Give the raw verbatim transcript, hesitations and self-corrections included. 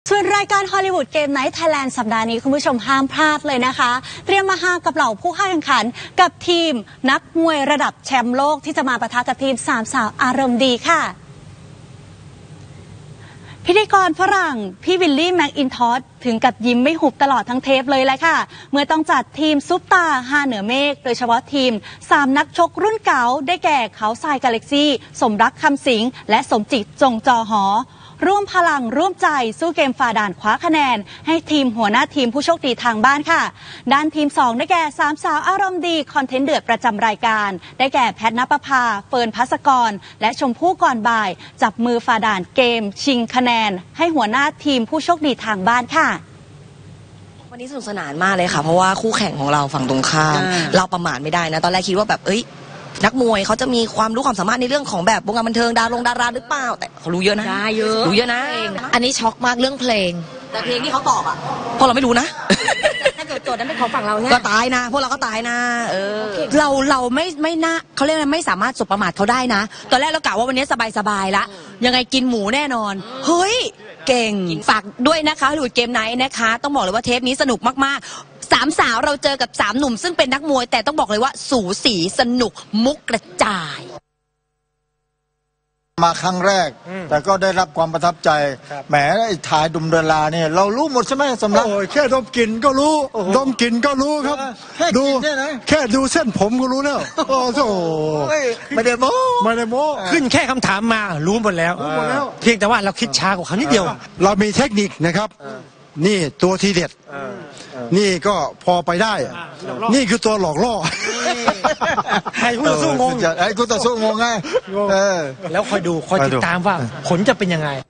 ส่วนรายการฮอลลีวูดเกมไนท์ไทยแลนด์สัปดาห์นี้คุณผู้ชมห้ามพลาดเลยนะคะเตรียมมาฮากับเหล่าผู้เข้าแข่งขันกับทีมนักมวยระดับแชมป์โลกที่จะมาปะทะกับทีมสามสาวอารมณ์ดีค่ะพิธีกรฝรั่งพี่วิลลี่แม็กอินทอสถึงกับยิ้มไม่หุบตลอดทั้งเทปเลยแหละค่ะเมื่อต้องจัดทีมซุปตาห้าเหนือเมฆโดยเฉพาะทีมสามนักชกรุ่นเก่าได้แก่เขาทรายกาแล็กซี่สมรักคำสิงและสมจิตจงจอหอร่วมพลังร่วมใจสู้เกมฝ่าด่านคว้าคะแนนให้ทีมหัวหน้าทีมผู้โชคดีทางบ้านค่ะด้านทีมสองได้แก่สามสาวอารมณ์ดีคอนเทนต์เดือดประจำรายการได้แก่แพทณปภาเฟิร์นภัสกรและชมพู่ก่อนบ่ายจับมือฝ่าด่านเกมชิงคะแนนให้หัวหน้าทีมผู้โชคดีทางบ้านค่ะวันนี้สนุกสนานมากเลยค่ะเพราะว่าคู่แข่งของเราฝั่งตรงข้ามเราประมาทไม่ได้นะตอนแรกคิดว่าแบบเอ้ยนักมวยเขาจะมีความรู้ความสามารถในเรื่องของแบบวงการบันเทิงดารงดาราหรือเปล่าแต่เขารู้เยอะนะได้เยอะรู้เยอะนะอันนี้ช็อกมากเรื่องเพลงแต่เพลงที่เขาตอบอ่ะพวกเราไม่รู้นะถ้าเกิดโจทย์นั้นเป็นของฝั่งเราเนี่ยก็ตายนะพวกเราก็ตายนะเออเราเราไม่ไม่น่าเขาเรียกอะไรไม่สามารถสบประมาทเขาได้นะตอนแรกเรากะว่าวันนี้สบายๆละยังไงกินหมูแน่นอนเฮ้ยเก่งฝากด้วยนะคะฮอลลีวูดเกมไนท์นะคะต้องบอกเลยว่าเทปนี้สนุกมากๆสามสาวเราเจอกับสามหนุ่มซึ่งเป็นนักมวยแต่ต้องบอกเลยว่าสูสีสนุกมุกกระจายมาครั้งแรกแต่ก็ได้รับความประทับใจแหมไอ้ถ่ายดุมเดลาเนี่ยเรารู้หมดใช่ไหมสำนักแค่ดมกลิ่นก็รู้ดมกลิ่นก็รู้ครับดูแค่ดูเส้นผมก็รู้แล้วโอ้โหไม่ได้โม้ไม่ได้โม้ขึ้นแค่คำถามมารู้หมดแล้วเพียงแต่ว่าเราคิดช้ากว่าเขานิดเดียวเรามีเทคนิคนะครับนี่ตัวทีเด็ดนี่ก็พอไปได้นี่คือตัวหลอกล่อให้คู่ต่อสู้งงไอ้คู่ต่อสู้งงไงแล้วคอยดูคอยติดตามว่าผลจะเป็นยังไง